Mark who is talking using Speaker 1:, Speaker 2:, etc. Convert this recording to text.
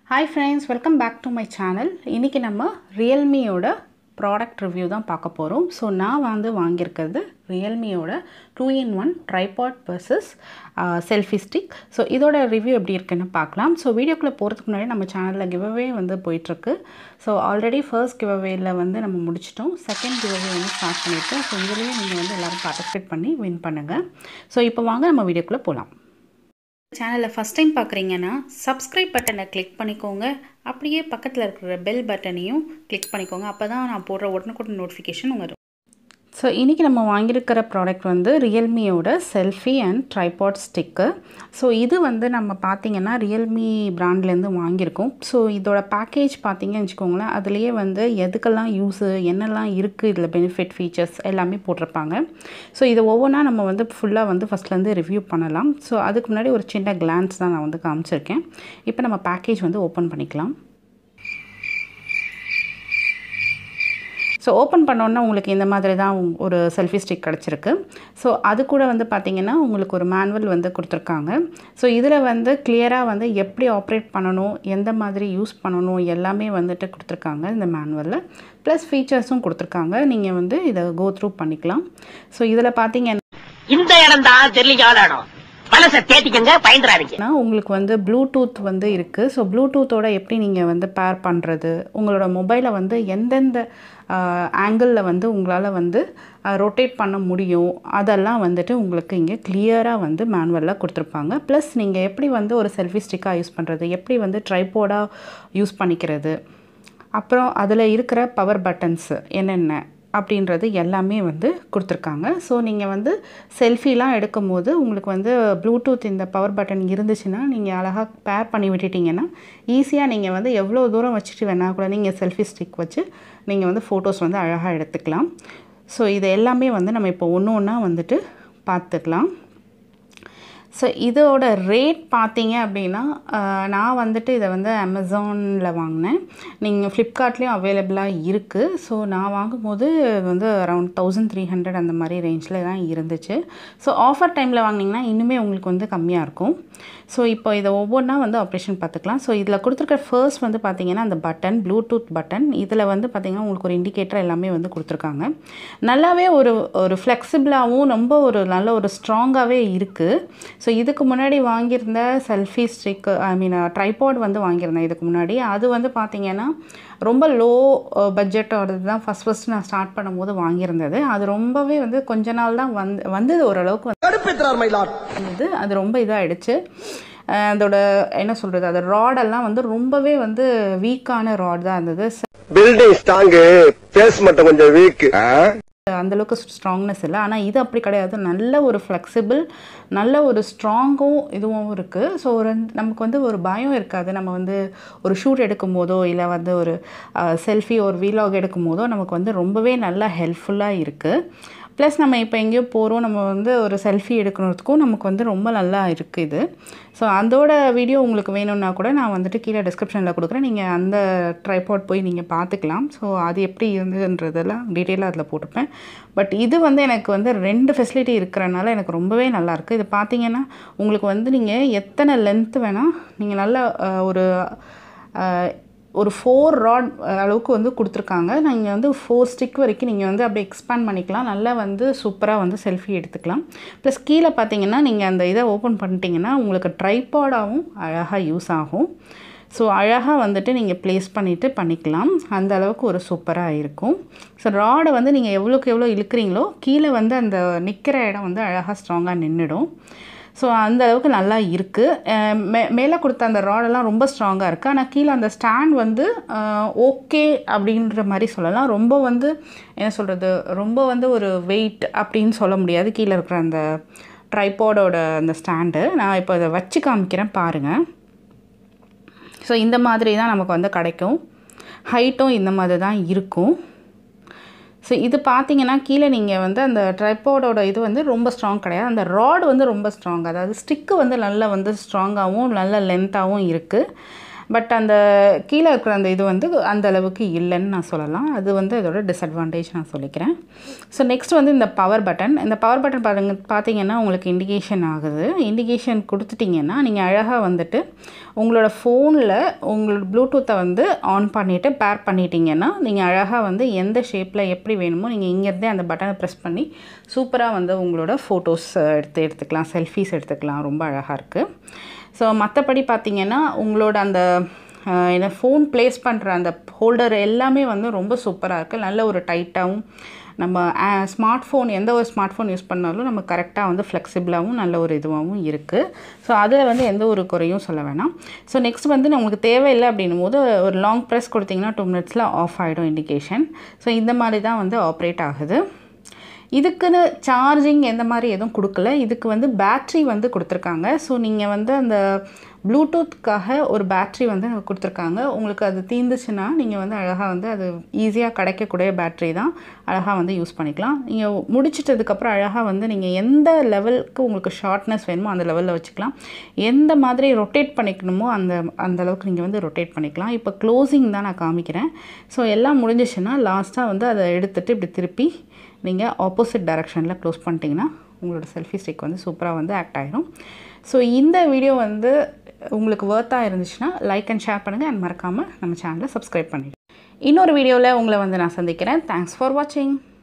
Speaker 1: Hi friends, welcome back to my channel. இன்னைக்கு நம்ம Realme ஓட ப்ராடக்ட் ரிவ்யூ தான் பார்க்க போகிறோம். ஸோ நான் வாங்கியிருக்கிறது ரியல்மியோட 2-in-1 tripod versus selfie stick. So இதோட ரிவ்யூ எப்படி இருக்குன்னு பார்க்கலாம். ஸோ வீடியோக்குள்ளே போகிறதுக்கு முன்னாடி நம்ம சேனலில் கிவ்அவே வந்து போயிட்டுருக்கு. ஸோ ஆல்ரெடி ஃபர்ஸ்ட் கிவ்அவேயில் வந்து நம்ம முடிச்சிட்டோம். செகண்ட் கிவ்அவே வந்து ஸ்டார்ட் பண்ணியிருக்கோம். ஸோ இதுலேயே நீங்கள் வந்து எல்லோரும் பார்ட்டிசிபேட் பண்ணி வின் பண்ணுங்கள். ஸோ இப்போ வாங்க நம்ம வீடியோக்குள்ளே போகலாம். சேனலை ஃபஸ்ட் டைம் பார்க்குறீங்கன்னா சப்ஸ்கிரைப் பட்டனை கிளிக் பண்ணிக்கோங்க. அப்படியே பக்கத்தில் இருக்கிற பெல் பட்டனையும் கிளிக் பண்ணிக்கோங்க. அப்போ தான் நான் போடுற உடனுக்குடன் நோட்டிஃபிகேஷன் வரும். ஸோ இன்றைக்கி நம்ம வாங்கியிருக்கிற ப்ராடக்ட் வந்து ரியல்மியோட selfie and tripod stick. So இது வந்து நம்ம பார்த்திங்கன்னா ரியல்மி ப்ராண்ட்லேருந்து வாங்கியிருக்கோம். ஸோ இதோட பேக்கேஜ் பார்த்திங்கன்னு வச்சுக்கோங்களேன், அதுலேயே வந்து எதுக்கெல்லாம் யூஸு, என்னெல்லாம் இருக்குது, இதில் பெனிஃபிட் ஃபீச்சர்ஸ் எல்லாமே போட்டிருப்பாங்க. ஸோ இதை ஒவ்வொன்றா நம்ம வந்து ஃபுல்லாக வந்து ஃபஸ்ட்லேருந்து ரிவ்யூ பண்ணலாம். ஸோ அதுக்கு முன்னாடி ஒரு சின்ன கிளான்ஸ் தான் நான் வந்து காமிச்சிருக்கேன். இப்போ நம்ம பேக்கேஜ் வந்து ஓப்பன் பண்ணிக்கலாம். ஸோ ஓப்பன் பண்ணோன்னா உங்களுக்கு இந்த மாதிரி தான் ஒரு செல்ஃபி ஸ்டிக் கிடச்சிருக்கு. ஸோ அது கூட வந்து பார்த்திங்கன்னா உங்களுக்கு ஒரு மேனுவல் வந்து கொடுத்துருக்காங்க. ஸோ இதில் வந்து கிளியராக வந்து எப்படி ஆப்ரேட் பண்ணணும், எந்த மாதிரி யூஸ் பண்ணணும் எல்லாமே வந்துட்டு கொடுத்துருக்காங்க இந்த மேனுவலில். ப்ளஸ் ஃபீச்சர்ஸும் கொடுத்துருக்காங்க. நீங்கள் வந்து இதை கோ த்ரூ பண்ணிக்கலாம். ஸோ இதில் பார்த்தீங்கன்னா
Speaker 2: இந்த இடம் தான் தெரியல
Speaker 1: உங்களுக்கு வந்து ப்ளூடூத் வந்து இருக்குது. ஸோ ப்ளூடூத்தோட எப்படி நீங்கள் வந்து பேர் பண்ணுறது, உங்களோட மொபைலை வந்து எந்தெந்த ஆங்கிளில் வந்து உங்களால் வந்து ரொட்டேட் பண்ண முடியும், அதெல்லாம் வந்துட்டு உங்களுக்கு இங்கே கிளியராக வந்து மேனுவலில் கொடுத்துருப்பாங்க. ப்ளஸ் நீங்கள் எப்படி வந்து ஒரு செல்ஃபி ஸ்டிக்காக யூஸ் பண்ணுறது, எப்படி வந்து ட்ரைபாடாக யூஸ் பண்ணிக்கிறது, அப்புறம் அதில் இருக்கிற பவர் பட்டன்ஸு என்னென்ன அப்படின்றது எல்லாமே வந்து கொடுத்துருக்காங்க. ஸோ நீங்கள் வந்து செல்ஃபிலாம் எடுக்கும் போது உங்களுக்கு வந்து ப்ளூடூத் இந்த பவர் பட்டன் இருந்துச்சுன்னா நீங்கள் அழகாக பேர் பண்ணி விட்டுட்டிங்கன்னா ஈஸியாக நீங்கள் வந்து எவ்வளோ தூரம் வச்சுட்டு வேணால் கூட நீங்கள் செல்ஃபி ஸ்டிக் வச்சு நீங்கள் வந்து ஃபோட்டோஸ் வந்து அழகாக எடுத்துக்கலாம். ஸோ இது எல்லாமே வந்து நம்ம இப்போ ஒன்று ஒன்றா வந்துட்டு பார்த்துக்கலாம். ஸோ இதோட ரேட் பார்த்தீங்க அப்படின்னா நான் வந்துட்டு இதை வந்து அமேசானில் வாங்கினேன். நீங்கள் ஃப்ளிப்கார்ட்லேயும் அவைலபிளாக இருக்குது. ஸோ நான் வாங்கும்போது வந்து அரௌண்ட் 1300 அந்த மாதிரி ரேஞ்சில் தான் இருந்துச்சு. ஸோ ஆஃபர் டைமில் வாங்கினீங்கன்னா இன்னுமே உங்களுக்கு வந்து கம்மியாக இருக்கும். ஸோ இப்போ இதை ஒவ்வொன்றா வந்து ஆப்ரேஷன் பார்த்துக்கலாம். ஸோ இதில் கொடுத்துருக்க ஃபர்ஸ்ட் வந்து பார்த்திங்கன்னா அந்த பட்டன், ப்ளூடூத் பட்டன். இதில் வந்து பார்த்திங்கன்னா உங்களுக்கு ஒரு இண்டிகேட்டர் எல்லாமே வந்து கொடுத்துருக்காங்க. நல்லாவே ஒரு ஃப்ளெக்சிபிளாகவும் ரொம்ப ஒரு நல்ல ஒரு ஸ்ட்ராங்காகவே இருக்குது. ஸோ இதுக்கு முன்னாடி வாங்கியிருந்த செல்ஃபி ஸ்டிக், ட்ரைபாட் வந்து வாங்கியிருந்தேன் இதுக்கு முன்னாடி. அது வந்து பார்த்திங்கன்னா ரொம்ப லோ பட்ஜெட்டோடது தான் ஃபஸ்ட் நான் ஸ்டார்ட் பண்ணும்போது வாங்கியிருந்தது. அது ரொம்பவே வந்து கொஞ்ச நாள் தான் வந்தது ஓரளவுக்கு வந்தது. அது ரொம்ப இதாகிடுச்சு. அதோட என்ன சொல்கிறது, அது ராடெல்லாம் வந்து ரொம்பவே வந்து வீக்கான ராட் தான் இருந்தது.
Speaker 3: பில்டிங் ஸ்ட்ராங்கு, பேஸ் மட்டும் கொஞ்சம் வீக்,
Speaker 1: அந்தளவுக்கு ஸ்ட்ராங்னஸ் இல்லை. ஆனால் இது அப்படி கிடையாது. நல்ல ஒரு ஃப்ளெக்சிபிள், நல்ல ஒரு ஸ்ட்ராங்கும் இதுவும் இருக்குது. ஸோ நமக்கு வந்து ஒரு பயம் இருக்காது. நம்ம வந்து ஒரு ஷூட் எடுக்கும் போதோ இல்லை வந்து ஒரு செல்ஃபி ஒரு வீலாக் எடுக்கும் போதோ நமக்கு வந்து ரொம்பவே நல்லா ஹெல்ப்ஃபுல்லாக இருக்குது. ப்ளஸ் நம்ம இப்போ எங்கேயோ போகிறோம், நம்ம வந்து ஒரு செல்ஃபி எடுக்கிறதுக்கும் நமக்கு வந்து ரொம்ப நல்லா இருக்குது இது. ஸோ அதோட வீடியோ உங்களுக்கு வேணும்னா கூட நான் வந்துட்டு கீழே டிஸ்கிரிப்ஷனில் கொடுக்குறேன். நீங்கள் அந்த ட்ரைபாட் போய் நீங்கள் பார்த்துக்கலாம். ஸோ அது எப்படி இருந்ததுன்றதெல்லாம் டீட்டெயிலாக அதில் போட்டுப்பேன். பட் இது வந்து எனக்கு வந்து 2 ஃபெசிலிட்டி இருக்கிறனால எனக்கு ரொம்பவே நல்லாயிருக்கு. இது பார்த்தீங்கன்னா உங்களுக்கு வந்து நீங்கள் எத்தனை லென்த் வேணால் நீங்கள் நல்லா ஒரு 4 ராட் அளவுக்கு வந்து கொடுத்துருக்காங்க. நீங்கள் வந்து 4 ஸ்டிக் வரைக்கும் நீங்கள் வந்து அப்படியே எக்ஸ்பேண்ட் பண்ணிக்கலாம். நல்லா வந்து சூப்பராக வந்து செல்ஃபி எடுத்துக்கலாம். ப்ளஸ் கீழே பார்த்தீங்கன்னா நீங்கள் அந்த இதை ஓப்பன் பண்ணிட்டீங்கன்னா உங்களுக்கு ட்ரைபாடாகவும் அழகாக யூஸ் ஆகும். ஸோ அழகாக வந்துட்டு நீங்கள் ப்ளேஸ் பண்ணிக்கலாம். அந்த அளவுக்கு ஒரு சூப்பராக இருக்கும். ஸோ ராடை வந்து நீங்கள் எவ்வளோக்கு எவ்வளோ இழுக்கிறீங்களோ கீழே வந்து அந்த நிற்கிற இடம் வந்து அழகாக ஸ்ட்ராங்காக நின்றுடும். ஸோ அந்த அளவுக்கு நல்லா இருக்குது. மேலே கொடுத்த அந்த ராடெல்லாம் ரொம்ப ஸ்ட்ராங்காக இருக்குது. ஆனால் கீழே அந்த ஸ்டாண்ட் வந்து ஓகே அப்படின்ற மாதிரி சொல்லலாம். ரொம்ப வந்து என்ன சொல்கிறது, ரொம்ப வந்து ஒரு வெயிட் அப்படின்னு சொல்ல முடியாது கீழே இருக்கிற அந்த ட்ரைபாடோட அந்த ஸ்டாண்டு. நான் இப்போ அதை வச்சு காமிக்கிறேன் பாருங்கள். ஸோ இந்த மாதிரி தான் நமக்கு வந்து கிடைக்கும். ஹைட்டும் இந்த மாதிரி தான் இருக்கும். ஸோ இது பார்த்தீங்கன்னா கீழே நீங்கள் வந்து அந்த ட்ரைபாடோட இது வந்து ரொம்ப ஸ்ட்ராங் கிடையாது. அந்த ராட் வந்து ரொம்ப ஸ்ட்ராங், அதாவது ஸ்டிக்கு வந்து நல்லா வந்து ஸ்ட்ராங்காகவும் நல்ல லென்த்தாகவும் இருக்குது. பட் அந்த கீழே இருக்கிற அந்த இது வந்து அந்த அளவுக்கு இல்லைன்னு நான் சொல்லலாம். அது வந்து அதோட டிஸ்அட்வான்டேஜ் நான் சொல்லிக்கிறேன். ஸோ நெக்ஸ்ட் வந்து இந்த பவர் பட்டன். இந்த பவர் பட்டன் பார்த்தீங்கன்னா உங்களுக்கு இண்டிகேஷன் ஆகுது. இண்டிகேஷன் கொடுத்துட்டிங்கன்னா நீங்கள் அழகாக வந்துட்டு உங்களோட ஃபோனில் உங்களோட ப்ளூடூத்தை வந்து ஆன் பண்ணிவிட்டு பேர் பண்ணிட்டீங்கன்னா நீங்கள் அழகாக வந்து எந்த ஷேப்பில் எப்படி வேணுமோ நீங்கள் இங்கேருந்தே அந்த பட்டனை ப்ரெஸ் பண்ணி சூப்பராக வந்து உங்களோட ஃபோட்டோஸ் எடுத்துக்கலாம், செல்ஃபீஸ் எடுத்துக்கலாம். ரொம்ப அழகாக இருக்குது. ஸோ மற்றபடி பார்த்திங்கன்னா உங்களோட அந்த என்ன ஃபோன் ப்ளேஸ் பண்ணுற அந்த ஹோல்டர் எல்லாமே வந்து ரொம்ப சூப்பராக இருக்குது. நல்ல ஒரு டைட்டாகவும் நம்ம ஸ்மார்ட் ஃபோன் எந்த ஒரு ஸ்மார்ட் ஃபோன் யூஸ் பண்ணாலும் நம்ம கரெக்டாக வந்து ஃப்ளெக்சிபிளாகவும் நல்ல ஒரு இதுவாகவும் இருக்குது. ஸோ அதில் வந்து எந்த ஒரு குறையும் சொல்ல வேணாம். ஸோ நெக்ஸ்ட் வந்து உங்களுக்கு தேவையில்லை அப்படின்னும் போது ஒரு லாங் ப்ரெஸ் கொடுத்திங்கன்னா 2 மினிட்ஸில் ஆஃப் ஆகிடும் இண்டிகேஷன். ஸோ இந்த மாதிரி தான் வந்து ஆப்ரேட் ஆகுது. இதுக்குன்னு சார்ஜிங் எந்த மாதிரி எதுவும் கொடுக்கல. இதுக்கு வந்து பேட்ரி வந்து கொடுத்துருக்காங்க. ஸோ நீங்கள் வந்து அந்த ப்ளூடூத்துக்காக ஒரு பேட்ரி வந்து கொடுத்துருக்காங்க. உங்களுக்கு அது தீர்ந்துச்சுன்னா நீங்கள் வந்து அழகாக வந்து அது ஈஸியாக கிடைக்கக்கூடிய பேட்ரி தான், அழகாக வந்து யூஸ் பண்ணிக்கலாம். நீங்கள் முடிச்சிட்டதுக்கப்புறம் அழகாக வந்து நீங்கள் எந்த லெவலுக்கு உங்களுக்கு ஷார்ட்னஸ் வேணுமோ அந்த லெவலில் வச்சுக்கலாம். எந்த மாதிரி ரொட்டேட் பண்ணிக்கணுமோ அந்த அளவுக்கு நீங்கள் வந்து ரொட்டேட் பண்ணிக்கலாம். இப்போ க்ளோசிங் தான் நான் காமிக்கிறேன். ஸோ எல்லாம் முடிஞ்சிச்சுன்னா லாஸ்ட்டாக வந்து அதை எடுத்துகிட்டு இப்படி திருப்பி நீங்கள் ஆப்போசிட் டைரக்ஷனில் க்ளோஸ் பண்ணிட்டீங்கன்னா உங்களோட செல்ஃபி ஸ்டிக் வந்து சூப்பராக வந்து ஆக்ட் ஆகிடும். ஸோ இந்த வீடியோ வந்து உங்களுக்கு வர்த்தாக இருந்துச்சுன்னா லைக் அண்ட் ஷேர் பண்ணுங்கள். அண்ட் மறக்காமல் நம்ம சேனலை சப்ஸ்கிரைப் பண்ணிடுங்க. இன்னொரு வீடியோவில் உங்களை வந்து நான் சந்திக்கிறேன். தேங்க்ஸ் ஃபார் வாட்சிங்.